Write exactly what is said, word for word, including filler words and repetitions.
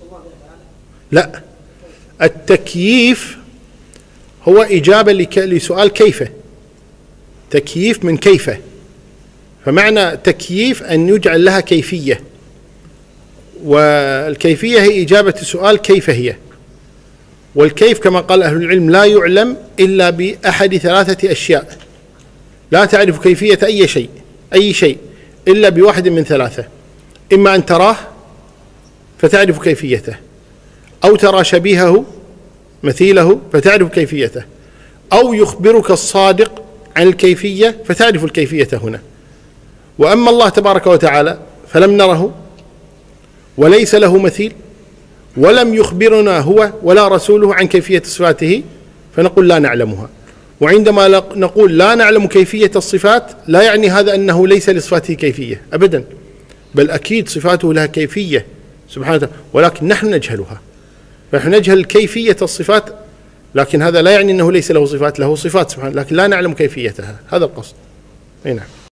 لا، التكييف هو إجابة لسؤال كيف، تكييف من كيف، فمعنى تكييف أن يجعل لها كيفية، والكيفية هي إجابة السؤال كيف هي. والكيف كما قال أهل العلم لا يعلم إلا بأحد ثلاثة أشياء، لا تعرف كيفية أي شيء أي شيء إلا بواحد من ثلاثة: إما أن تراه فتعرف كيفيته، أو ترى شبيهه مثيله فتعرف كيفيته، أو يخبرك الصادق عن الكيفية فتعرف الكيفية هنا. وأما الله تبارك وتعالى فلم نره وليس له مثيل، ولم يخبرنا هو ولا رسوله عن كيفية صفاته، فنقول لا نعلمها. وعندما نقول لا نعلم كيفية الصفات لا يعني هذا أنه ليس لصفاته كيفية أبدا، بل أكيد صفاته لها كيفية سبحانه وتعالى، ولكن نحن نجهلها. فنحن نجهل كيفية الصفات، لكن هذا لا يعني أنه ليس له صفات، له صفات سبحانه، لكن لا نعلم كيفيتها، هذا القصد. أي نعم.